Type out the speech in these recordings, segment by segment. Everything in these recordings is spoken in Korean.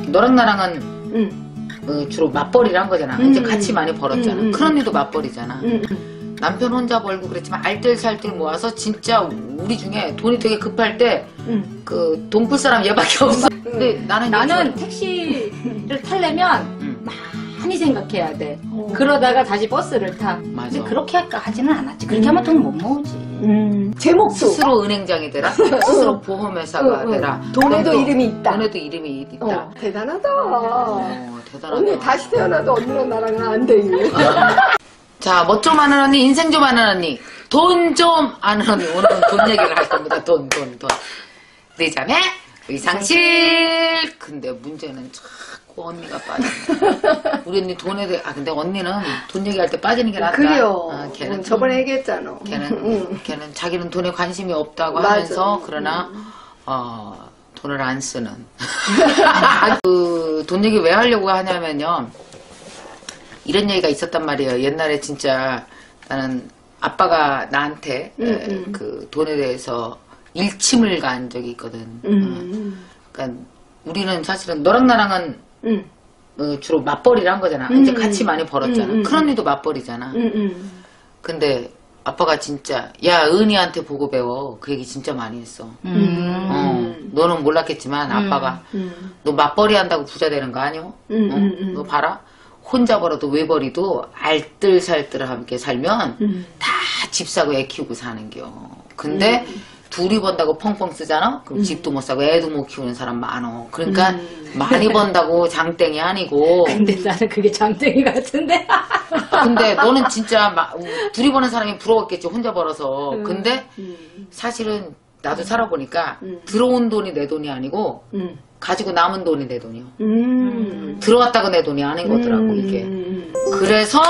너랑 나랑은 주로 맞벌이를 한 거잖아. 이제 같이 많이 벌었잖아. 큰 언니도 맞벌이잖아. 남편 혼자 벌고 그랬지만 알뜰살뜰 모아서 진짜 우리 중에 돈이 되게 급할 때 그 돈 풀 사람 얘밖에 없어. 근데 나는 택시를 타려면 많이 생각해야 돼. 그러다가 다시 버스를 타. 맞아. 근데 그렇게 하지는 않았지. 그렇게 하면 돈 못 모으지. 제목도 스스로 은행장이 되라. 스스로 보험회사가 되라. 돈에도 이름이 있다. 돈에도 이름이 있다. 대단하다. 대단하다. 언니 다시 태어나도 언니랑 나랑은 안 돼. 자, 뭐 좀 아는 언니, 인생 좀 아는 언니, 돈 좀 아는 언니. 오늘은 돈 얘기를 할 겁니다. 돈. 네 자매 의상실. 근데 문제는 자꾸 언니가 빠져. 우리 언니 돈에 대해, 근데 언니는 돈 얘기할 때 빠지는 게 낫다. 그래요. 걔는 저번에 얘기했잖아. 걔는 자기는 돈에 관심이 없다고 맞아. 하면서 그러나 돈을 안 쓰는. 그 돈 얘기 왜 하려고 하냐면요. 이런 얘기가 있었단 말이에요. 옛날에 진짜 나는 아빠가 나한테 그 돈에 대해서 일침을 간 적이 있거든. 그러니까 우리는 사실은 너랑 나랑은 주로 맞벌이를 한 거잖아. 이제 같이 많이 벌었잖아. 큰 언니도 맞벌이잖아. 근데 아빠가 진짜 야 은희한테 보고 배워. 그 얘기 진짜 많이 했어. 너는 몰랐겠지만 아빠가 너 맞벌이 한다고 부자 되는 거 아니오? 너 봐라. 혼자 벌어도 외벌이도 알뜰살뜰하게 살면 다 집 사고 애 키우고 사는겨. 근데 둘이 번다고 펑펑 쓰잖아? 그럼 집도 못 사고 애도 못 키우는 사람 많어. 그러니까 많이 번다고 장땡이 아니고. 근데 나는 그게 장땡이 같은데. 근데 너는 진짜 둘이 버는 사람이 부러웠겠지. 혼자 벌어서. 근데 사실은 나도 살아보니까 들어온 돈이 내 돈이 아니고 가지고 남은 돈이 내 돈이요. 들어왔다고 내 돈이 아닌 거더라고 이게. 그래서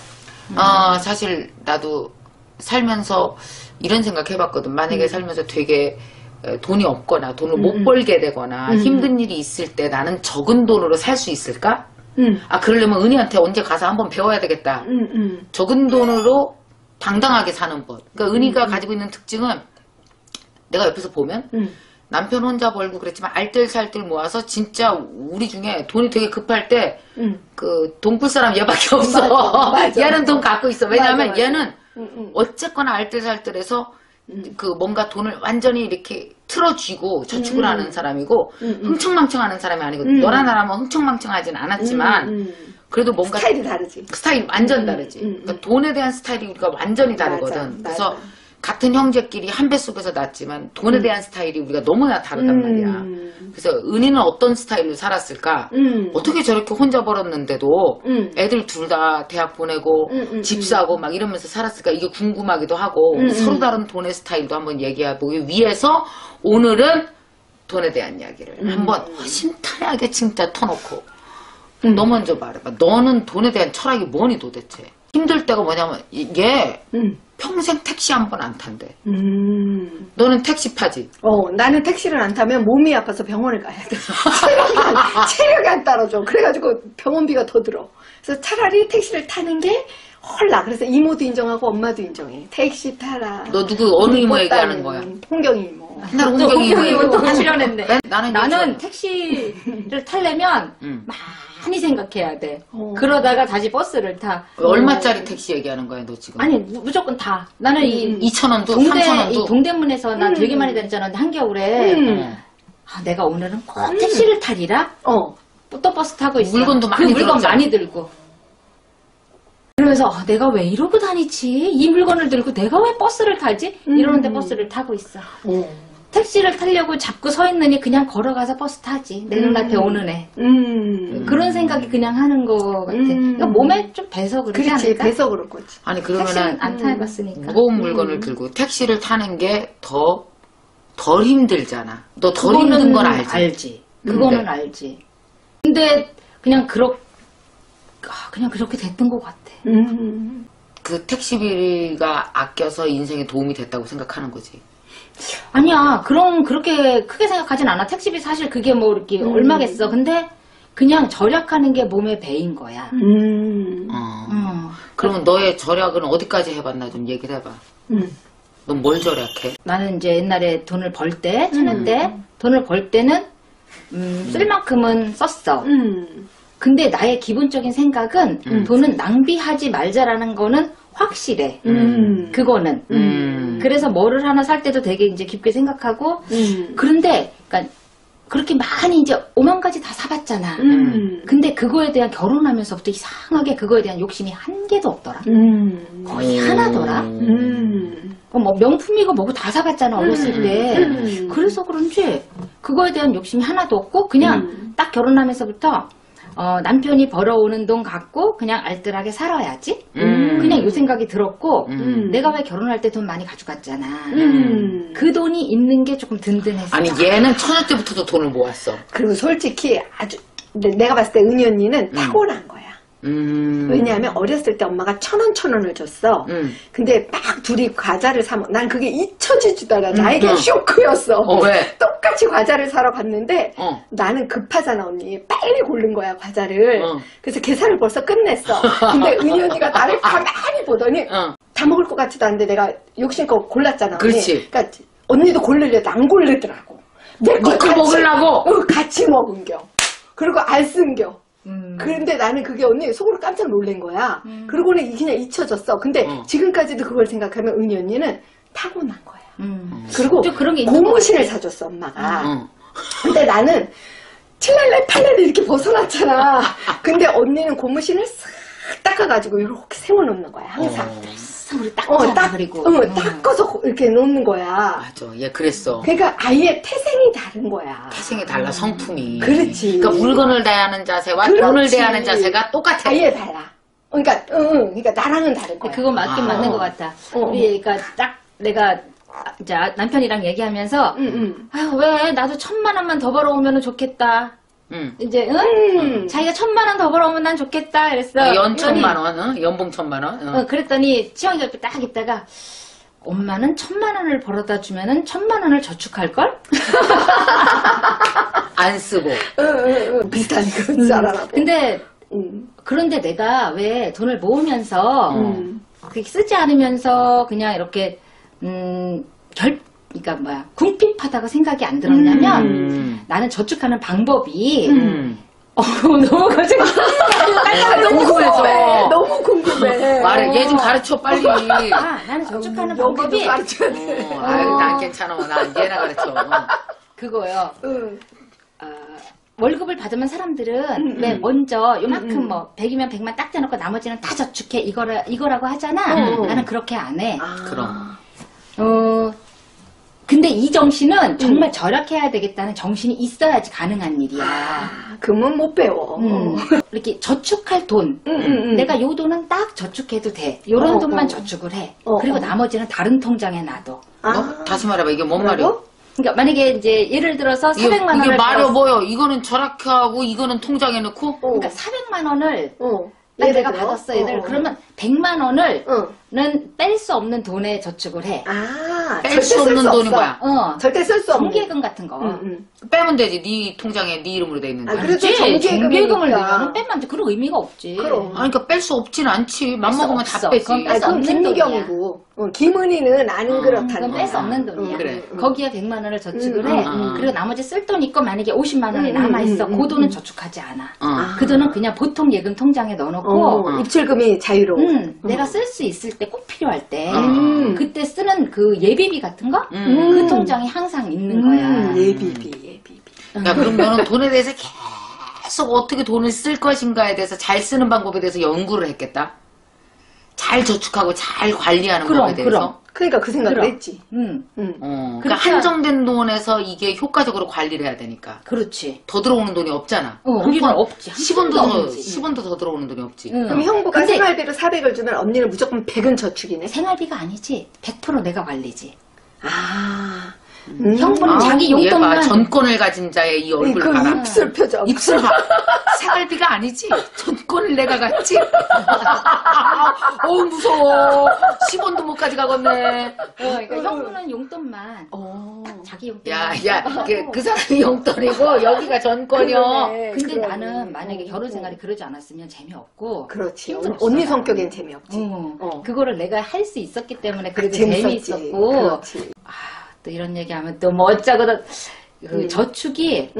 사실 나도 살면서 이런 생각 해봤거든. 만약에 살면서 되게 돈이 없거나 돈을 못 벌게 되거나 힘든 일이 있을 때 나는 적은 돈으로 살 수 있을까? 그러려면 은희한테 언제 가서 한번 배워야 되겠다. 적은 돈으로 당당하게 사는 법. 그러니까 은희가 가지고 있는 특징은 내가 옆에서 보면 남편 혼자 벌고 그랬지만 알뜰살뜰 모아서 진짜 우리 중에 돈이 되게 급할 때 그 돈 풀 사람 얘밖에 없어. 맞아. 얘는 돈 갖고 있어. 왜냐하면 맞아. 얘는 어쨌거나 알뜰살뜰해서 그 뭔가 돈을 완전히 이렇게 틀어쥐고 저축을 하는 사람이고 흥청망청하는 사람이 아니고 너나 나라면 흥청망청하진 않았지만 그래도 뭔가 스타일이 다르지. 스타일이 완전 다르지. 그러니까 돈에 대한 스타일이 우리가 완전히 다르거든. 맞아. 그래서 같은 형제끼리 한 뱃속에서 났지만 돈에 대한 스타일이 우리가 너무나 다르단 말이야. 그래서 은희는 어떤 스타일로 살았을까? 어떻게 저렇게 혼자 벌었는데도 애들 둘 다 대학 보내고 집 사고 막 이러면서 살았을까? 이게 궁금하기도 하고 서로 다른 돈의 스타일도 한번 얘기해보기 위해서 오늘은 돈에 대한 이야기를 한번 허심탄회하게 진짜 터놓고 너 먼저 말해봐. 너는 돈에 대한 철학이 뭐니 도대체? 힘들 때가 뭐냐면 얘 평생 택시 한 번 안 탄대. 너는 택시 파지? 나는 택시를 안 타면 몸이 아파서 병원을 가야 돼. 체력이 안 따라줘. 그래가지고 병원비가 더 들어. 그래서 차라리 택시를 타는 게 헐나. 그래서 이모도 인정하고 엄마도 인정해. 택시 타라. 너 누구 어느 이모 얘기하는 거야? 홍경이 이모. 나 홍경이 이모 또 출연했네. 나는 택시를 타려면 많이 생각해야 돼. 그러다가 다시 버스를 타. 얼마짜리 택시 얘기하는 거야, 너 지금? 아니, 무조건 다. 나는 2,000원도, 3,000원도. 동대문에서 나 되게 많이 다녔잖아. 한겨울에. 내가 오늘은 꼭 택시를 타리라? 또 버스 타고 있어. 물건도 많이 그 물건 들었잖아. 많이 들고. 그러면서 내가 왜 이러고 다니지? 이 물건을 들고 내가 왜 버스를 타지? 이러는데 버스를 타고 있어. 택시를 타려고 잡고 서 있느니 그냥 걸어가서 버스 타지. 내 눈앞에 오는 애. 그런 생각이 그냥 하는 거 같아. 그러니까 몸에 좀 배서 그러지 그렇지, 않을까? 배서 그럴 거지. 아니, 그러면은 택시는 안 타봤으니까. 무거운 물건을 들고 택시를 타는 게 덜 힘들잖아. 너 덜 힘든 건 알지? 그거는 알지. 근데 그냥 그렇게 됐던 것 같아. 그 택시비가 아껴서 인생에 도움이 됐다고 생각하는 거지. 아니야, 그렇게 크게 생각하진 않아. 택시비 사실 그게 뭐 이렇게 얼마겠어. 근데 그냥 절약하는 게 몸에 배인 거야. 그러면 너의 절약은 어디까지 해봤나 좀 얘기를 해봐. 넌 뭘 절약해? 나는 이제 옛날에 돈을 벌 때, 천연 때, 돈을 벌 때는 쓸 만큼은 썼어. 음. 근데 나의 기본적인 생각은 돈은 낭비하지 말자라는 거는 확실해. 그거는. 그래서 뭐를 하나 살 때도 되게 이제 깊게 생각하고 그런데 그러니까 그렇게 많이 이제 5만 가지 다 사봤잖아. 근데 그거에 대한 결혼하면서부터 이상하게 그거에 대한 욕심이 한 개도 없더라. 거의 하나더라. 뭐 명품이고 뭐고 다 사봤잖아 어렸을 때. 그래서 그런지 그거에 대한 욕심이 하나도 없고 그냥 딱 결혼하면서부터 남편이 벌어오는 돈 갖고 그냥 알뜰하게 살아야지. 그냥 요 생각이 들었고 내가 왜 결혼할 때 돈 많이 가져갔잖아. 그 돈이 있는 게 조금 든든했어. 아니 얘는 처녀 때부터도 돈을 모았어. 그리고 솔직히 아주 내가 봤을 때 은희 언니는 타고난 거야. 왜냐하면 어렸을 때 엄마가 1,000원을 줬어. 근데 막 둘이 과자를 사 먹. 난 그게 잊혀지지도 않아. 나에게 쇼크였어. 왜? 똑같이 과자를 사러 갔는데 나는 급하잖아 언니. 빨리 고른 거야 과자를. 그래서 계산을 벌써 끝냈어. 근데 은희 언니가 나를 가만히 보더니 다 먹을 것 같지도 않은데 내가 욕심껏 골랐잖아. 그렇지. 언니. 그러니까 언니도 고르려도 안 고르더라고. 너그 먹으려고? 같이 먹은겨. 그리고 안 쓴겨. 그런데 나는 그게 언니 속으로 깜짝 놀란 거야. 그러고는 그냥 잊혀졌어. 근데 지금까지도 그걸 생각하면 은희 언니는 타고난 거야. 그리고 좀 그런 게 있는 고무신을 사줬어 엄마가. 근데 나는 7랄랄 8랄 이렇게 벗어났잖아. 근데 언니는 고무신을 싹 닦아가지고 이렇게 세워놓는 거야 항상. 우리 닦잖아. 그리고 닦아서 이렇게 놓는 거야. 맞아, 얘 그랬어. 그러니까 아예 태생이 다른 거야. 태생이 달라, 성품이. 그렇지. 그러니까 물건을 대하는 자세와 그렇지. 돈을 대하는 자세가 똑같아. 아예 달라. 그러니까 그러니까 나랑은 다른 거야. 그건 맞긴 맞는 것 같아. 우리 그러니까 딱 내가 이제 남편이랑 얘기하면서 아유 왜 나도 1,000만 원만 더 벌어오면 좋겠다. 이제 자기가 1,000만 원 더 벌어오면 난 좋겠다 그랬어. 연 1,000만 원, 연봉 1,000만 원. 그랬더니 치영이가 옆에 딱 있다가 엄마는 1,000만 원을 벌어다 주면은 1,000만 원을 저축할 걸? 안 쓰고. 비슷한 그런 줄 알아. 근데 그런데 내가 왜 돈을 모으면서 그렇게 쓰지 않으면서 그냥 이렇게 그러니까 뭐야 궁핍하다고 생각이 안 들었냐면 나는 저축하는 방법이 너무 거창. 너무 궁금해. 너무 궁금해. 말해, 얘 좀 가르쳐 빨리. 나는 저축하는 방법이 가르쳐야 돼. 아유, 난 괜찮아. 난 얘나 가르쳐. 그거요. 월급을 받으면 사람들은 왜 먼저 요만큼 뭐 100이면 100만 딱 대놓고 나머지는 다 저축해 이거라고 하잖아. 나는 그렇게 안 해. 그럼. 근데 이 정신은 정말 절약해야 되겠다는 정신이 있어야지 가능한 일이야. 그러면 못 배워. 이렇게 저축할 돈. 내가 요 돈은 딱 저축해도 돼. 요런 돈만 저축을 해. 그리고 나머지는 다른 통장에 놔둬. 다시 말해봐. 이게 뭔 말이야? 그러니까 만약에 이제 예를 들어서 400만 원을 이게 말이 뭐요? 이거는 절약하고 이거는 통장에 넣고? 그러니까 400만 원을 내가 받았어 얘들. 그러면 100만 원을 는 뺄 수 없는 돈에 저축을 해. 뺄 수 없는 돈이 뭐야? 절대 쓸 수 없는. 정기예금 같은 거. 빼면 되지. 네 통장에 네 이름으로 돼 있는 거. 그래도 정기예금을 내면 빼면 안 돼. 그런 의미가 없지. 그럼. 그러니까 뺄 수 없진 않지. 맘먹으면 다 빼지. 그건 김미경이고. 김은희는 안 그렇다는 그건 뺄 수 없는 돈이야. 그래. 거기에 100만 원을 저축을 해. 그리고 나머지 쓸 돈 있고 만약에 50만 원이 남아있어. 그 돈은 저축하지 않아. 그 돈은 그냥 보통 예금 통장에 넣어놓고 입출금이 자유로워. 내가 쓸 수 있을 때 꼭 필요할 때 그때 쓰는 그 예비비 같은 거? 그 통장에 항상 있는 거야. 예비비. 야, 그럼 너는 돈에 대해서 계속 어떻게 돈을 쓸 것인가에 대해서 잘 쓰는 방법에 대해서 연구를 했겠다? 잘 저축하고 잘 관리하는 법에 대해서? 그러니까 그 생각을 했지. 그러니까 한정된 돈에서 이게 효과적으로 관리를 해야 되니까. 그렇지. 더 들어오는 돈이 없잖아. 거기는 없지. 10원도 더 들어오는 돈이 없지. 그럼 형부가 생활비로 400을 주면 언니는 무조건 100은 저축이네? 생활비가 아니지. 100% 내가 관리지. 형부는 자기 용돈만. 얘가 전권을 가진 자의 이 얼굴 그 봐라. 입술 표정. 입술 봐. 생활비가 아니지. 전권을 내가 갖지. 무서워. 10원도 못 가져가겠네. 그러니까 형부는 용돈만. 자기 용돈. 야, 그 사람이 용돈이고 여기가 전권이요. 근데 나는 만약에 결혼 생활이 그러지 않았으면 재미없고. 그렇지. 언니 성격엔 재미없지. 그거를 내가 할 수 있었기 때문에 그래도 재밌었지. 재미있었고. 그렇지. 또 이런 얘기하면 또 뭐 어쩌고 그 저축이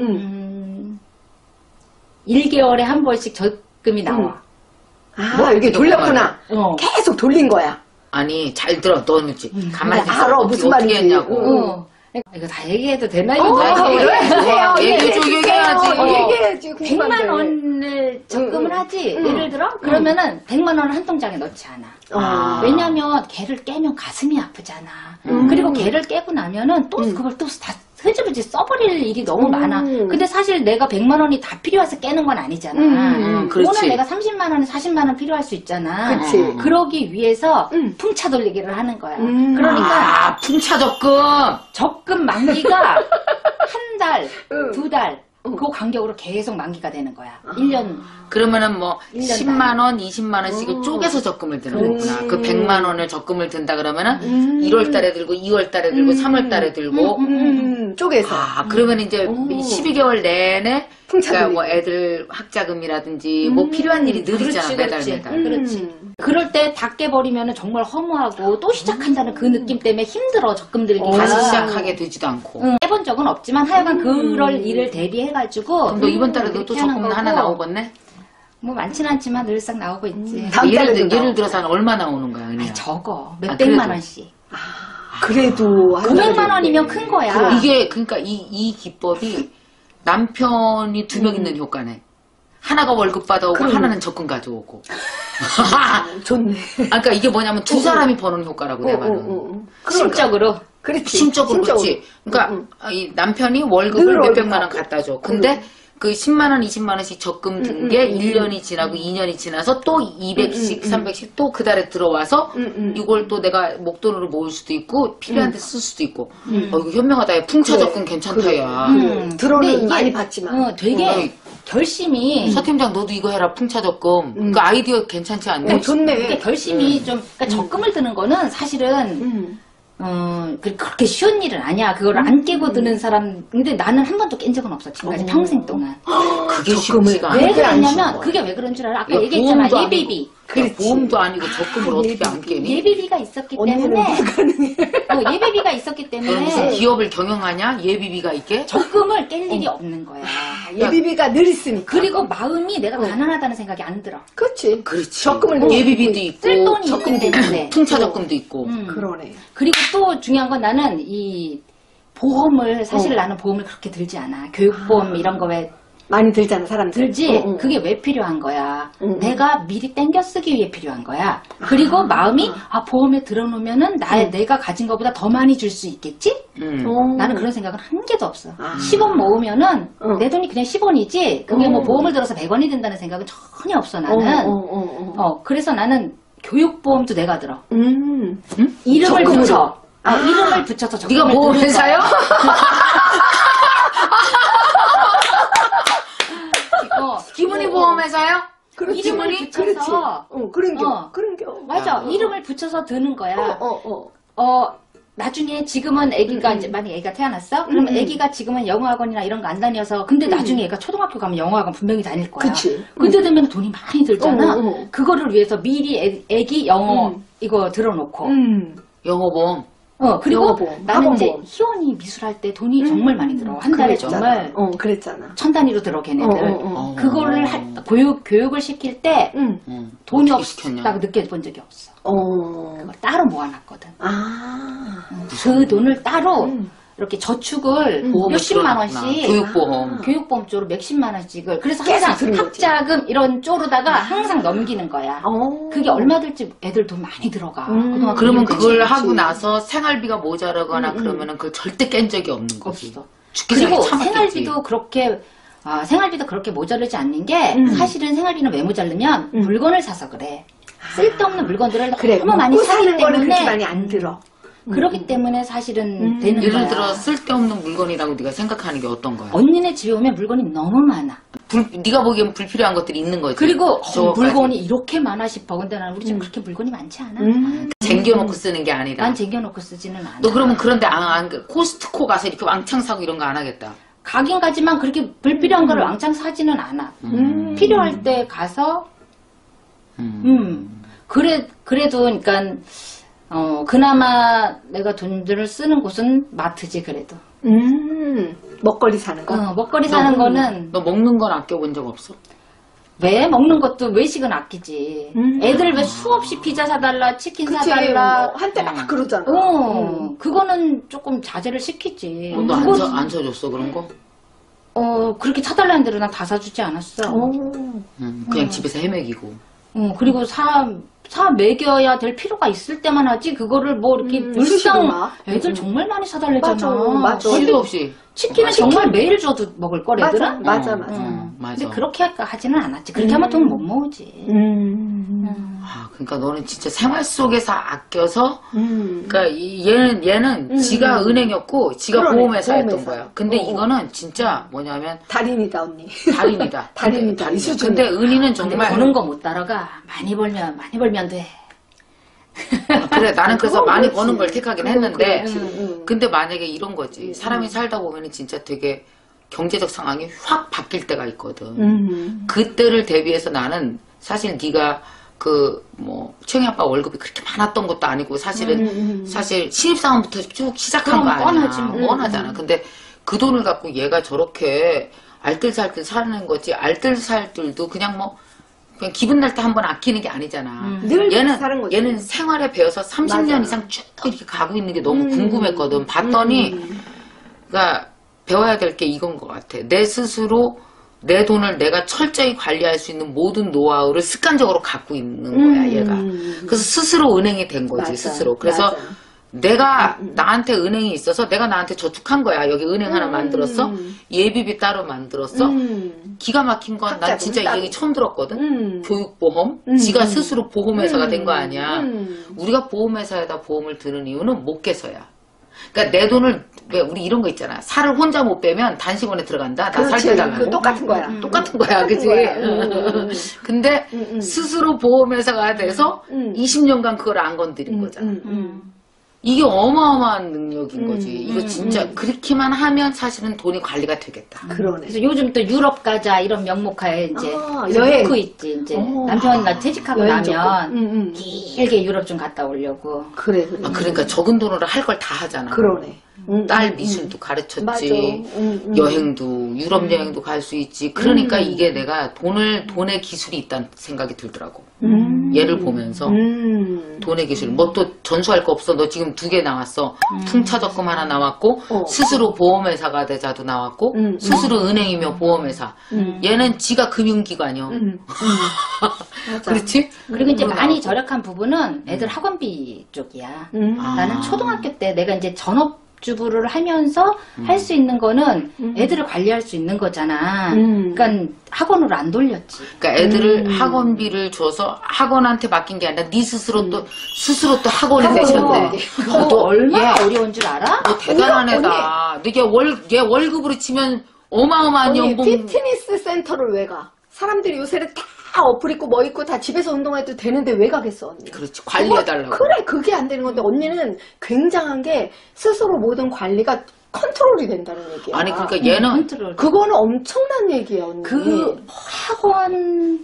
1개월에 한 번씩 적금이 나와. 아, 이게 돌렸구나. 계속 돌린 거야. 아니 잘 들어. 너는 가만히 있어. 알아, 무슨 어떻게 말인지. 했냐고. 이거 다 얘기해도 되나? 이거 그래요. 얘기해야지. 얘기해야지. 100만 원을 적금을 하지. 예를 들어? 그러면은 100만 원을 한 통장에 넣지 않아. 왜냐면 걔를 깨면 가슴이 아프잖아. 그리고 걔를 깨고 나면은 또 그걸 또 다 흐지부지 써버릴 일이 너무 많아. 근데 사실 내가 100만 원이 다 필요해서 깨는 건 아니잖아. 그렇지. 오늘 내가 30만 원, 40만 원 필요할 수 있잖아. 그치. 그러기 위해서 풍차 돌리기를 하는 거야. 그러니까 풍차 적금. 적금 만기가 한 달, 두 달, 그 간격으로 계속 만기가 되는 거야. 1년. 그러면은 뭐 1년 10만 원, 20만 원씩을 쪼개서 적금을 드는 거구나. 그 100만 원을 적금을 든다 그러면은 1월 달에 들고 2월 달에 들고 3월 달에 들고 쪼개서. 그러면 이제 12개월 내내 풍차 그러니까 돌리기. 뭐 애들 학자금이라든지 뭐 필요한 일이 늘 있잖아. 매달 매달. 그렇지. 그럴 때 다 깨버리면 정말 허무하고 또 시작한다는 그 느낌 때문에 힘들어, 적금 들기가. 다시 시작하게 되지도 않고. 해본 적은 없지만 하여간 그럴 일을 대비해가지고. 그럼 너 이번 달에도 또 적금 하나 나오겠네? 뭐 많진 않지만 늘상 나오고 있지. 다음 달에도 예를 들어서 한 얼마 나오는 거야, 그냥? 적어. 아, 몇백만 그래도. 원씩. 그래도. 900만 원이면 큰 거야. 이게, 그러니까 이 기법이 남편이 2명 있는 효과네. 하나가 월급 받아오고 하나는 적금 가져오고. 좋네. 그러니까 이게 뭐냐면 두 사람이 버는 효과라고 내 말은. 심적으로. 그렇지. 심적으로 그렇지. 그러니까 이 남편이 월급을 늘 몇백만 원 월급 갖다 줘. 근데 그 10만 원, 20만 원씩 적금 든 게 1년이 지나고 2년이 지나서 또 200씩, 300씩 또 그 달에 들어와서 이걸 또 내가 목돈으로 모을 수도 있고 필요한 데 쓸 수도 있고. 이거 현명하다. 야. 풍차 적금 괜찮다, 야. 들어는 근데 많이 이게, 받지만. 되게 결심이. 서 팀장 너도 이거 해라. 풍차 적금. 그 아이디어 괜찮지 않니? 좋네. 그러니까 결심이 좀, 그러니까 적금을 드는 거는 사실은, 그렇게 쉬운 일은 아니야. 그거를 안 깨고 드는 사람. 근데 나는 한 번도 깬 적은 없어. 지금까지 평생 동안. 그게 적금을 쉽지가 왜 않아. 그게 안 쉬운 그러냐면, 거야. 그게 왜 그런 줄 알아? 아까 야, 얘기했잖아. 보험도 예비비. 아니고, 보험도 아니고 적금을 어떻게 안 깨니? 예비비가 있었기 언니는 때문에. 불가능해. 예비비가 있었기 너 무슨 때문에. 기업을 경영하냐? 예비비가 있게? 적금을 깰 일이 없는 거야. 예비비가 늘 있으니까. 그리고 마음이 내가 가난하다는 생각이 안 들어. 그렇지. 그렇지. 적금을 예비비도 있고, 쓸 돈이 있기 때문에. 풍차 적금도 있고. 그러네. 그리고 또 중요한 건 나는 이 보험을 사실 나는 보험을 그렇게 들지 않아. 교육보험 이런 거 왜 많이 들잖아, 사람들. 들지? 그게 왜 필요한 거야? 내가 미리 땡겨 쓰기 위해 필요한 거야. 그리고 마음이 보험에 들어놓으면은 내가 가진 것보다 더 많이 줄 수 있겠지? 나는 그런 생각은 한 개도 없어. 10원 모으면은 내 돈이 그냥 10원이지 그게 뭐 보험을 들어서 100원이 된다는 생각은 전혀 없어 나는. 그래서 나는 교육보험도 내가 들어. 이름을 적금으로. 붙여. 이름을 붙여서 적금을 네가 드는 보험회사요? 거야. 기분이 보험회사요? 이름을 그렇지. 붙여서 그런 겨. 맞아. 이름을 붙여서 드는 거야. 나중에 지금은 아기가 이제 만약 애기가 태어났어? 그러면 아기가 지금은 영어학원이나 이런 거 안 다녀서 근데 나중에 애가 초등학교 가면 영어학원 분명히 다닐 거야. 그치. 그때 되면 돈이 많이 들잖아. 어. 그거를 위해서 미리 애기 영어 이거 들어놓고. 영어보험. 그리고 영어보험, 나는 이제 학원보험. 희원이 미술할 때 돈이 정말 많이 들어. 한 달에 정말 그랬잖아. 1000단위로 들어 걔네들. 그거를 교육을 시킬 때 돈이 어떻게 시켰냐? 없다고 느껴본 적이 없어. 그걸 따로 모아놨거든. 그 돈을 따로 이렇게 저축을 보험을 몇십만 들어놨구나. 원씩 교육보험. 쪽으로 몇십만 원씩을 그래서 계속 항상 드는 거지. 학자금 이런 쪼르다가 항상 넘기는 거야. 그게 얼마 들지 애들 돈 많이 들어가. 그동안 그러면 그게 그걸 그렇지. 하고 나서 생활비가 모자라거나 그러면은 그걸 절대 깬 적이 없는 거지. 없어. 죽기 그리고 전에 참았겠지. 생활비도 그렇게 모자르지 않는 게 사실은 생활비는 왜 모자르면 물건을 사서 그래. 쓸데없는 물건들을 너무 많이 먹고 사기 사는 거는 그렇게 때문에 많이 안 들어. 그렇기 때문에 사실은 되는 예를 거야. 들어 쓸데없는 물건이라고 네가 생각하는 게 어떤 거야? 언니네 집에 오면 물건이 너무 많아. 네가 보기엔 불필요한 것들이 있는 거지. 그리고 저거까지. 물건이 이렇게 많아 싶어. 근데 나는 우리 집 그렇게 물건이 많지 않아. 쟁겨놓고 쓰는 게 아니라. 난 쟁여놓고 쓰지는 않아. 너 그러면 그런데 코스트코 가서 이렇게 왕창 사고 이런 거 안 하겠다. 가긴 가지만 그렇게 불필요한 거를 왕창 사지는 않아. 필요할 때 가서 그래도 그러니까 그나마 내가 돈들을 쓰는 곳은 마트지 그래도. 먹거리 사는 거? 먹거리 사는 거는 너 먹는 건 아껴본 적 없어? 왜 먹는 것도 외식은 아끼지. 애들 왜 수없이 피자 사달라, 치킨 그치. 사달라. 한때 막 그러잖아. 그거는 조금 자제를 시키지. 너 안 사줬어 그런 거? 그렇게 사달라는 대로 난 다 사주지 않았어. 그냥 집에서 헤매기고. 그리고 사 먹여야 될 필요가 있을 때만 하지, 그거를 뭐 이렇게 수시로 늘상 막. 애들 정말 많이 사달래잖아. 맞아. 필요 없이. 치킨은 정말 매일 줘도 먹을 걸, 애들은? 맞아. 근데 그렇게 하지는 않았지. 그렇게 하면 돈 못 모으지. 그러니까 너는 진짜 생활 속에서 아껴서, 그러니까 얘는 지가 은행이었고, 지가 그러네, 보험회사였던 보험회사. 거야. 근데 이거는 진짜 뭐냐면, 달인이다, 언니. 달인이다. 달인이다, 이 수준은. 근데 은희는 근데 정말, 버는 거 못 따라가. 많이 벌면 돼. 그래, 나는 그래서 그건 많이 그렇지. 버는 걸 택하긴 그건 했는데, 그렇지. 근데 만약에 이런 거지. 사람이 살다 보면은 진짜 되게 경제적 상황이 확 바뀔 때가 있거든. 그때를 대비해서 나는 사실 네가 최영이 아빠 월급이 그렇게 많았던 것도 아니고 사실 신입사원부터 쭉 시작한 그럼 거 아니야. 뻔하지 뭐. 뻔하잖아. 근데 그 돈을 갖고 얘가 저렇게 알뜰살뜰 사는 거지. 알뜰살뜰도 그냥 그냥 기분 날 때 한 번 아끼는 게 아니잖아. 늘 사는 거지. 얘는 생활에 배워서 30년 맞아. 이상 쭉 이렇게 가고 있는 게 너무 궁금했거든. 봤더니, 그러니까 배워야 될 게 이건 것 같아. 내 스스로 내 돈을 내가 철저히 관리할 수 있는 모든 노하우를 습관적으로 갖고 있는 거야, 얘가. 그래서 스스로 은행이 된 거지, 맞아. 스스로. 그래서 맞아. 내가 나한테 은행이 있어서 내가 나한테 저축한 거야. 여기 은행 하나 만들었어. 예비비 따로 만들었어. 기가 막힌 건 난 학자금 진짜 이 따로. 얘기 처음 들었거든. 교육보험. 지가 스스로 보험회사가 된 거 아니야. 우리가 보험회사에다 보험을 드는 이유는 못 깨서야. 그러니까 내 돈을 왜 우리 이런 거 있잖아. 살을 혼자 못 빼면 단식원에 들어간다. 나 살 그렇지. 빼달라고. 그 똑같은 거야. 똑같은 거야, 그지? 근데 스스로 보험회사가 돼서 20년간 그걸 안 건드린 거잖아. 이게 어마어마한 능력인 거지. 이거 진짜 그렇게만 하면 사실은 돈이 관리가 되겠다. 그러네. 그래서 요즘 또 유럽 가자 이런 명목하에 이제 여행. 놓고 있지. 이제 남편이 나 퇴직하고 여행 나면 길게 유럽 좀 갔다 오려고. 그래. 그러니까 적은 돈으로 할 걸 다 하잖아. 그러네. 딸 미술도 가르쳤지. 맞아. 여행도, 유럽 여행도 갈 수 있지. 그러니까 이게 내가 돈의 기술이 있다는 생각이 들더라고. 얘를 보면서. 돈의 기술. 뭐 또 전수할 거 없어. 너 지금 2개 나왔어. 풍차적금 하나 나왔고, 스스로 보험회사가 되자도 나왔고, 스스로 은행이며 보험회사. 얘는 지가 금융기관이요. 그렇지? 그리고 이제 많이 절약한 부분은 애들 학원비 쪽이야. 나는 초등학교 때 내가 이제 전업주부를 하면서 할 수 있는 거는 애들을 관리할 수 있는 거잖아. 그러니까 학원으로 안 돌렸지. 그러니까 애들을 학원비를 줘서 학원한테 맡긴 게 아니라 네 스스로 또 학원이 되셨네. 그것도 얼마나 어려운 줄 알아? 너 대단한 애다. 얘 월급으로 치면 어마어마한 언니, 연봉. 피트니스 센터를 왜 가? 사람들이 요새는 다 어플 있고 뭐 있고 다 집에서 운동해도 되는데 왜 가겠어, 언니? 그렇지. 관리해달라고. 그래, 그게 안 되는 건데 언니는 굉장한 게 스스로 모든 관리가 컨트롤이 된다는 얘기야. 아니 그러니까 얘는 컨트롤. 그거는 엄청난 얘기야, 언니. 그 학원을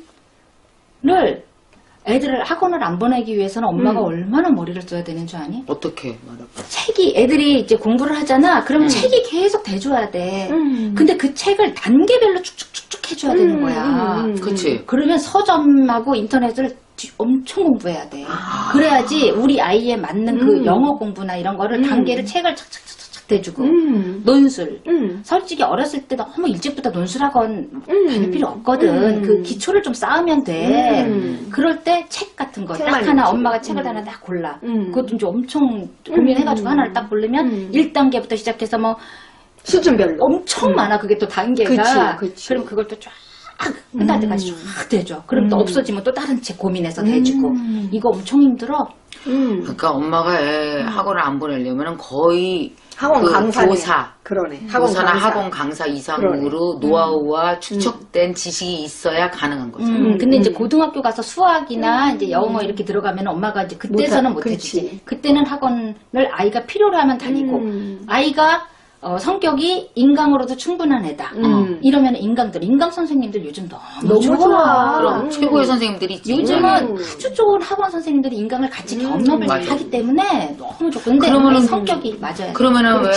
애들을 학원을 안 보내기 위해서는 엄마가 얼마나 머리를 써야 되는 줄 아니? 어떻게 말해봐. 책이 애들이 이제 공부를 하잖아. 그러면 책이 계속 대줘야 돼. 근데 그 책을 단계별로 쭉쭉쭉쭉 해줘야 되는 거야. 그치. 그러면 서점하고 인터넷을 엄청 공부해야 돼. 그래야지 우리 아이에 맞는 그 영어 공부나 이런 거를 단계를 책을 착착착착 대주고 논술. 솔직히 어렸을 때 너무 일찍부터 논술학원 다닐 필요 없거든. 그 기초를 좀 쌓으면 돼. 그럴 때 책 같은 거 딱 하나 엄마가 책을 하나 딱 골라. 그것도 이제 엄청 고민해가지고 하나를 딱 고르면 1단계부터 시작해서 뭐 수준별로. 엄청 많아. 그게 또 단계가. 그치. 그럼 그걸 또 쫙 끝날 때까지 쫙 대줘. 그럼 또 없어지면 또 다른 책 고민해서 대주고. 이거 엄청 힘들어. 그러니까 엄마가 애 학원을 안 보내려면 거의 학원 그 강사. 교사. 그러네. 교사나 학원 강사 이상으로 노하우와 축적된 지식이 있어야 가능한 거죠. 근데 이제 고등학교 가서 수학이나 이제 영어 이렇게 들어가면 엄마가 이제 그때서는 못 해주지. 그렇지. 그때는 학원을 아이가 필요로 하면 다니고, 아이가 성격이 인강으로도 충분한 애다. 이러면 인강 선생님들 요즘 너무 좋아. 그럼 최고의 선생님들이 있지. 요즘은 아주 좋은 학원 선생님들이 인강을 같이 경험을 맞아. 하기 때문에 너무 좋고. 근데 그러면은 성격이 맞아요. 그러면은 그렇지. 왜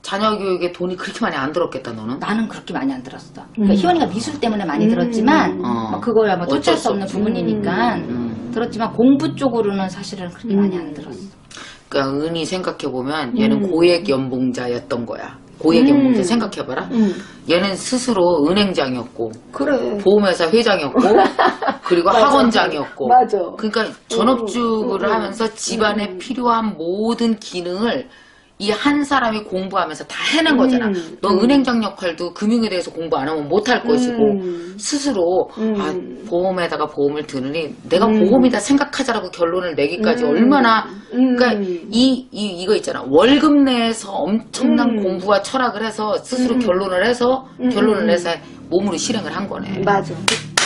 자녀 교육에 돈이 그렇게 많이 안 들었겠다 너는? 나는 그렇게 많이 안 들었어. 그러니까 희원이가 미술 때문에 많이 들었지만 뭐 그거야 뭐 쫓을 수 없는 부분이니까 들었지만 공부 쪽으로는 사실은 그렇게 많이 안 들었어. 그러니까 은희 생각해보면 얘는 고액 연봉자였던 거야. 고액 연봉자 생각해봐라. 얘는 스스로 은행장이었고 그래. 보험회사 회장이었고 그리고 맞아. 학원장이었고 맞아. 그러니까 전업주부를 하면서 집안에 필요한 모든 기능을 이 한 사람이 공부하면서 다 해낸 거잖아. 너 은행장 역할도 금융에 대해서 공부 안 하면 못 할 것이고 스스로 아, 보험에다가 보험을 드느니 내가 보험이다 생각하자라고 결론을 내기까지 얼마나 그러니까 이거 있잖아. 월급 내에서 엄청난 공부와 철학을 해서 스스로 결론을 내서 몸으로 실행을 한 거네. 맞아.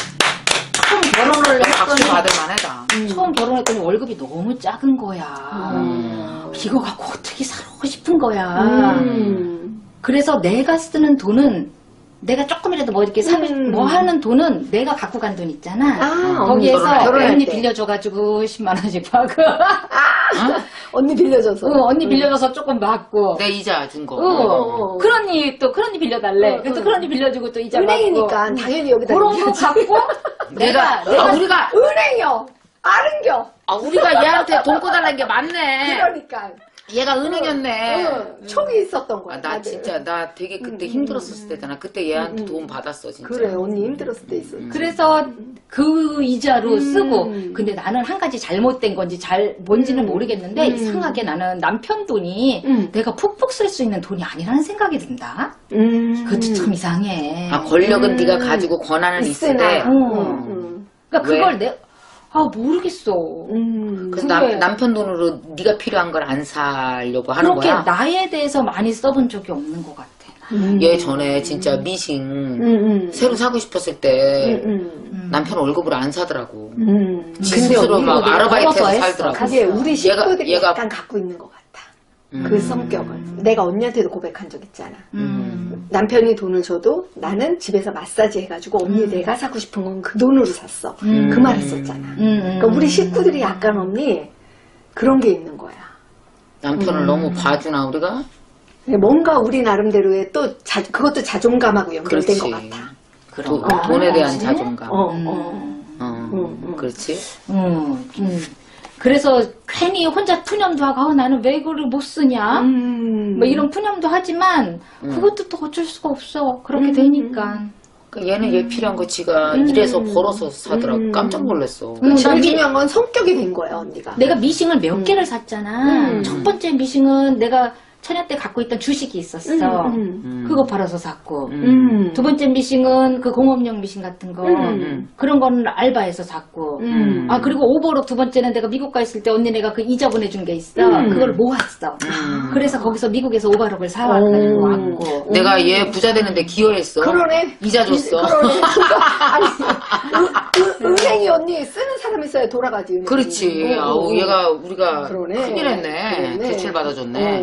처음 결혼을 박수 했더니 받을 만하다. 처음 결혼했더니 월급이 너무 작은 거야. 이거 갖고 어떻게 살고 싶은 거야. 그래서 내가 쓰는 돈은 내가 조금이라도 뭐 이렇게 사고 뭐 하는 돈은 내가 갖고 간 돈 있잖아. 거기에서 결혼할 언니 때. 빌려줘가지고 10만 원씩 받고 언니 빌려줘서. 언니 빌려줘서 조금 받고 내 이자 준 거. 큰 언니 빌려달래. 그래서 큰 언니 빌려주고 또 이자 받고 은행이니까 당연히 여기다 그런 거 빌려줘. 갖고 내가 우리가 은행이요. 아른겨. 우리가 얘한테 돈 꺼달라는 게 맞네. 그러니까. 얘가 은행이었네. 촉이 있었던 거야. 아, 나 다들. 진짜 나 되게 그때 힘들었을 때잖아. 그때 얘한테 도움 받았어 진짜. 그래 언니 힘들었을 때 있었지. 그래서 그 이자로 쓰고 근데 나는 한 가지 잘못된 건지 뭔지는 모르겠는데 이상하게 나는 남편 돈이 내가 푹푹 쓸 수 있는 돈이 아니라는 생각이 든다. 그것도 참 이상해. 아 권력은 네가 가지고 권한은 있으되. 그러니까 그걸 모르겠어. 그래서 그게- 남편 돈으로 네가 필요한 걸 안 사려고 하는 그렇게 거야. 나에 대해서 많이 써본 적이 없는 것 같아. 얘 전에 진짜 미싱 새로 사고 싶었을 때 남편 월급으로 안 사더라고. 지 스스로 언니 막 그거 아르바이트해서 먹어서 했어. 살더라고. 그게 우리 식구들이 얘가- 약간 갖고 있는 것 같아. 그 성격을. 내가 언니한테도 고백한 적 있잖아. 남편이 돈을 줘도 나는 집에서 마사지 해가지고 언니 내가 사고 싶은 건 그 돈으로 샀어. 그 말 했었잖아. 그러니까 우리 식구들이 약간 언니 그런 게 있는 거야. 남편을 너무 봐주나 우리가? 뭔가 우리 나름대로의 또 그것도 자존감하고 연결된 것 같아. 돈에 대한 자존감. 그렇지. 그래서 괜히 혼자 푸념도 하고 나는 왜 이거를 못 쓰냐 뭐 이런 푸념도 하지만 그것도 또 어쩔 수가 없어. 그렇게 되니까. 그러니까 얘는 얘 필요한 거 지가 일해서 벌어서 사더라고. 깜짝 놀랐어. 제일 중요한 건 성격이 된 거야 언니가. 내가 미싱을 몇 개를 샀잖아. 첫 번째 미싱은 내가 처녀 때 갖고 있던 주식이 있었어. 그거 팔아서 샀고. 두 번째 미싱은 그 공업용 미싱 같은 거. 그런 거는 알바해서 샀고. 아, 그리고 오버로 두 번째는 내가 미국 가 있을 때 언니 내가 그 이자 보내준 게 있어. 그걸 모았어. 그래서 거기서 미국에서 오버록을 사와가지고 왔고. 내가 얘 부자 되는데 기여했어. 그러네. 이자 줬어. 그러네. 아니, 은행이 언니 쓰는 사람 있어야 돌아가지. 은행이. 그렇지. 아우 얘가 우리가 그러네. 큰일 했네. 그러네. 대출 받아줬네.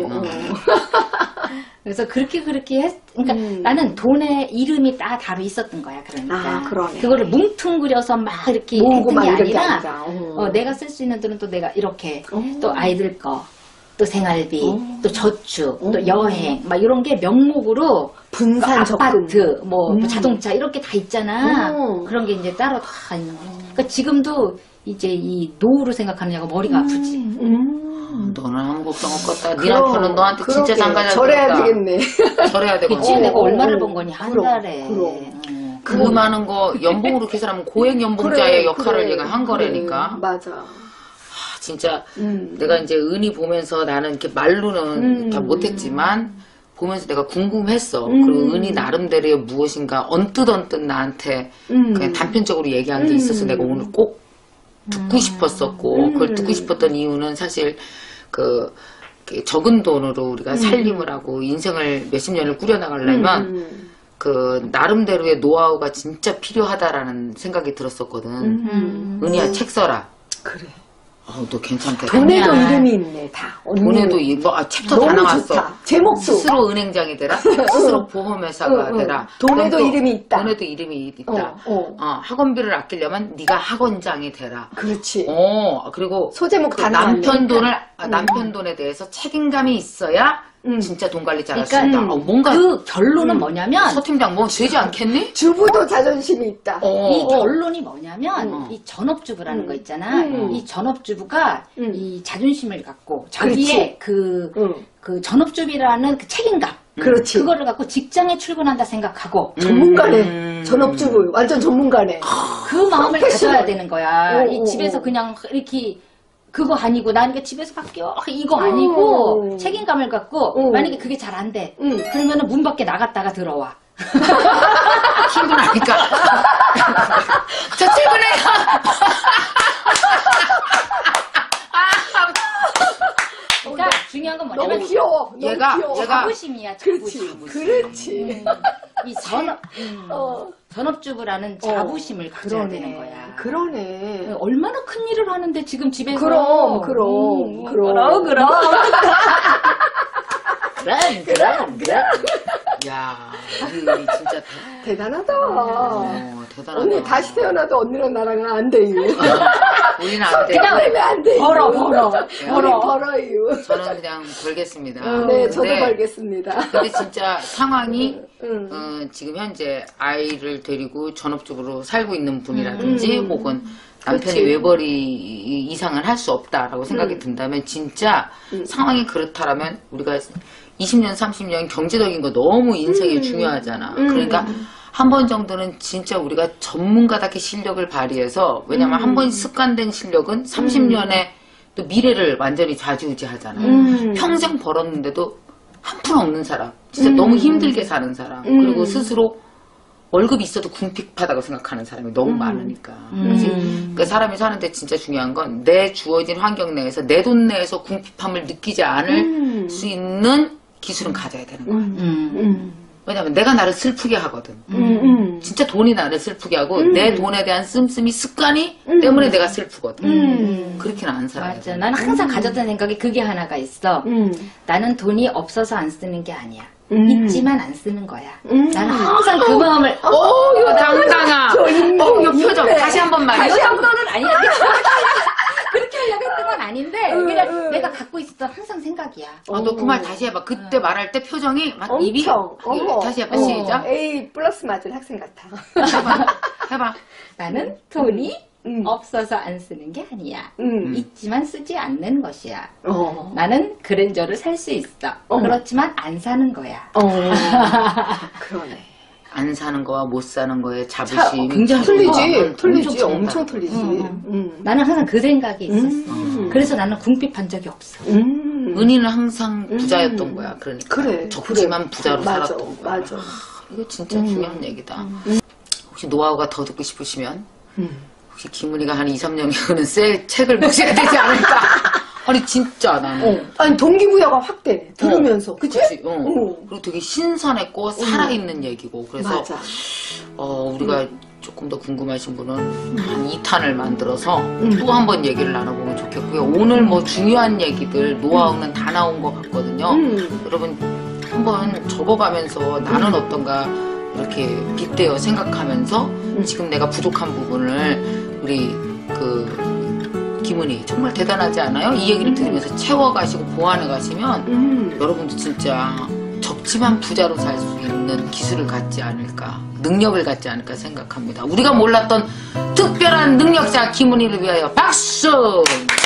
그래서 그렇게 그러니까 나는 돈에 이름이 다 다루 있었던 거야. 그러니까. 아, 그러네. 그거를 뭉퉁그려서 막 이렇게 모으고 했던 막 게 이렇게 아니라 아니라. 내가 쓸 수 있는 돈은 또 내가 이렇게 또 아이들 거, 또 생활비, 또 저축, 또 여행 막 이런 게 명목으로 분산 적금. 아파트, 뭐 자동차 이렇게 다 있잖아. 그런 게 이제 따로 다 있는 거야. 그러니까 지금도 이제 이 노후를 생각하느냐고 머리가 아프지. 너는 아무것도 없겠다. 네 남편은 너한테 진짜 상가자 절해야 되겠네. 절해야 되겠네. 그치, 내가 얼마를 번 거니 한 달에. 그 많은 거 연봉으로 계산하면 고액 연봉자의 역할을 얘가 한 거라니까. 맞아. 진짜 내가 이제 은희 보면서 나는 이렇게 말로는 다 못했지만 보면서 내가 궁금했어. 그리고 은희 나름대로의 무엇인가 언뜻 나한테 그냥 단편적으로 얘기한 게 있어서 내가 오늘 꼭 듣고 싶었었고 그걸 듣고 싶었던 이유는 사실 그 적은 돈으로 우리가 살림을 하고 인생을 몇십 년을 꾸려나가려면 그 나름대로의 노하우가 진짜 필요하다라는 생각이 들었었거든. 은희야 책 써라. 그래. 너 괜찮다. 돈에도 아니야. 이름이 있네, 다. 돈에도 챕터 다 너무 나왔어. 좋다. 제목도. 스스로 은행장이 되라. 스스로 보험회사가 되라. 돈에도 그럼 또 이름이 있다. 돈에도 이름이 있다. 어. 학원비를 아끼려면 네가 학원장이 되라. 그렇지. 그리고 소제목 그 다 남편 나왔네. 돈을 남편 돈에 대해서 책임감이 있어야 진짜 돈 관리 잘할 수 그러니까 있다. 뭔가 그 결론은 뭐냐면 서 팀장 뭐 되지 않겠니? 주부도 자존심이 있다. 이 결론이 뭐냐면 어. 이 전업주부라는 거 있잖아. 이 전업주부가 이 자존심을 갖고 그렇지. 저기에 그 전업주부라는 그 책임감. 그렇지. 그거를 갖고 직장에 출근한다 생각하고 전문가네. 전업주부. 완전 전문가네. 그 마음을 가져야 되는 거야. 오, 이 오, 집에서 오. 그냥 이렇게 그거 아니고 나 이거 집에서 할게요. 이거 아니고 오. 책임감을 갖고 오. 만약에 그게 잘 안 돼. 응. 그러면은 문 밖에 나갔다가 들어와. 힘들으니까. 저 출근해요. 그러니까 중요한 건 뭐냐면 너무 귀여워. 너무 얘가- 귀여워. 얘가- 자부심이야. 그렇지. 자부심. 그렇지. 이 어. 전업주부라는 자부심을 가져야 되는 거야. 그러네. 얼마나 큰 일을 하는데 지금 집에서 그럼. 그럼. 야, 우리 진짜 대단하다. 대단하다. 언니 다시 태어나도 언니랑 나랑은 안 돼요. 우리는 안 돼. 그냥 왜안 돼요? 벌어. 우리 벌어요. 저는 그냥 벌겠습니다. 네, 저도 근데- 벌겠습니다. 근데 진짜 상황이 응. 지금 현재 아이를 데리고 전업주부로 살고 있는 분이라든지 혹은 남편이 그치. 외벌이 이상을 할 수 없다라고 생각이 든다면 진짜 상황이 그렇다라면 우리가 20년, 30년 경제적인 거 너무 인생에 중요하잖아. 그러니까 한 번 정도는 진짜 우리가 전문가답게 실력을 발휘해서 왜냐면 한 번 습관된 실력은 30년의 또 미래를 완전히 좌지우지하잖아. 평생 벌었는데도 한 푼 없는 사람, 진짜 너무 힘들게 사는 사람, 그리고 스스로 월급이 있어도 궁핍하다고 생각하는 사람이 너무 많으니까. 그러니까 사람이 사는데 진짜 중요한 건 내 주어진 환경 내에서 내 돈 내에서 궁핍함을 느끼지 않을 수 있는 기술은 가져야 되는 거야. 왜냐면 내가 나를 슬프게 하거든. 진짜 돈이 나를 슬프게 하고 내 돈에 대한 씀씀이 습관이 때문에 내가 슬프거든. 그렇게는 안 살아야 맞아. 돼. 나는 항상 가졌던 생각이 그게 하나가 있어. 나는 돈이 없어서 안 쓰는 게 아니야. 있지만 안 쓰는 거야. 나는 항상 그 마음을 이거 당당하. 이거 표정. 다시 한 번만. 이 정도는 아니야. 그렇게 하려고 했던 건 아닌데 그냥 내가 갖고 있었던 항상 생각이야. 너 그 말 다시 해봐. 그때 말할 때 표정이 막 입이 엄청. 다시 해봐. 시작. A 플러스 맞은 학생 같아. 해봐. 나는 돈이 없어서 안 쓰는 게 아니야. 있지만 쓰지 않는 것이야. 나는 그랜저를 살 수 있어. 그렇지만 안 사는 거야. 그러네. 안 사는 거와 못 사는 거의 자부심이 굉장히 틀리지. 엄청 엄청 틀리지. 나는 항상 그 생각이 있었어. 그래서 나는 궁핍한 적이 없어. 은희는 항상 부자였던 거야. 그러니까 그래. 적지만 부자로 맞아, 살았던 거야. 맞아. 이거 진짜 중요한 얘기다. 혹시 노하우가 더 듣고 싶으시면 혹시 김은희가 한 2, 3년 후는 쓸 책을 보셔야 되지 않을까? 아니 진짜 나는 아니 동기부여가 확 되네. 들으면서. 그치? 그치? 그리고 되게 신선했고 살아있는 얘기고 그래서 맞아. 우리가 조금 더 궁금하신 분은 한 2탄을 만들어서 또 한 번 얘기를 나눠보면 좋겠고요. 오늘 뭐 중요한 얘기들 노하우는 다 나온 것 같거든요. 여러분 한번 적어가면서 나는 어떤가 이렇게 빗대어 생각하면서 지금 내가 부족한 부분을 우리 김은희 정말 대단하지 않아요? 이 얘기를 들으면서 채워가시고 보완해 가시면 여러분도 진짜 적지만 부자로 살 수 있는 기술을 갖지 않을까, 능력을 갖지 않을까 생각합니다. 우리가 몰랐던 특별한 능력자 김은희를 위하여 박수!